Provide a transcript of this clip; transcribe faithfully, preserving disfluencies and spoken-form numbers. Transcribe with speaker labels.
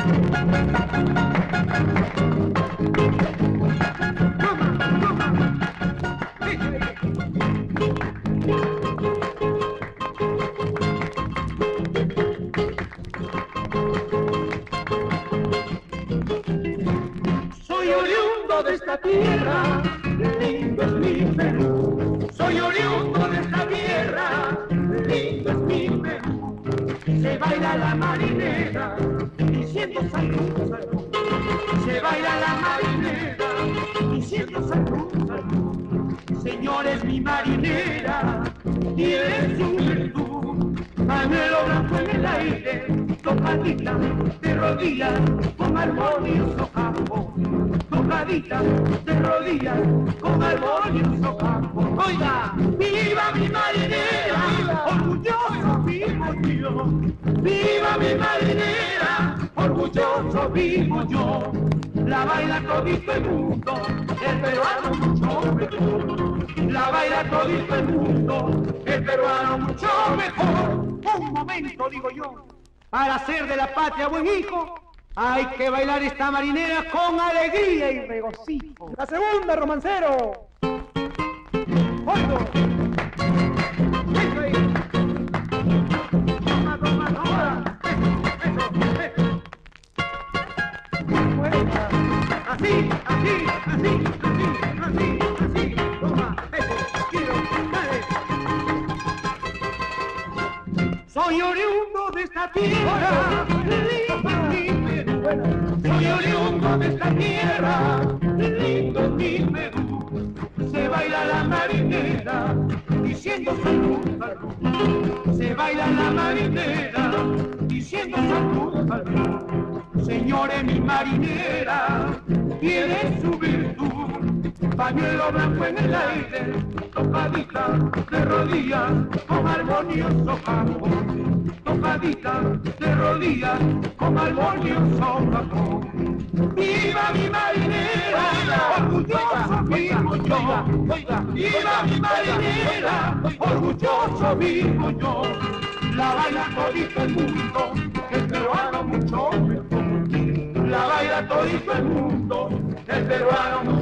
Speaker 1: Soy oriundo de esta tierra, lindo es mi Perú. Soy oriundo de esta tierra, lindo es mi Perú. Se baila la marinera, diciendo salud, salud. Se baila la marinera, diciendo salud, salud. Señores, mi marinera tiene su virtud. Pañuelo blanco en el aire, tocadita de rodillas con armonioso campo. Tocadita de rodillas con armonioso campo. Oiga, viva mi marinera, orgulloso vivo yo. Viva mi marinera, orgulloso vivo yo. La baila todito el mundo, el peruano mucho mejor. La baila todito el mundo, el peruano mucho mejor. Un momento, digo yo, para ser de la patria buen hijo, hay que bailar esta marinera con alegría y regocijo.
Speaker 2: La segunda, romancero.
Speaker 1: ¡Oigo! ¡Eso ahí! ¡Toma, toma, toma! ¡Eso, eso, eso!
Speaker 2: Buena.
Speaker 1: Así, así, así, así, así, así. Toma, eso, quiero, dale. Soy oriundo de esta tierra, lindo es mi Perú. Soy oriundo de esta tierra, lindo es mi Perú. Se baila la marinera, diciendo salud, salud. Se baila la marinera, diciendo salud, salud. Señores, mi marinera tiene su virtud. Pañuelo blanco en el aire, tocadita de rodillas con armonioso campo. Tocadita de rodillas con armonioso campo. ¡Viva mi marinera! Orgulloso vivo yo. ¡Viva mi marinera! Orgulloso vivo yo. La baila todito el mundo, el peruano mucho mejor. La baila todito el mundo, el peruano mucho mejor.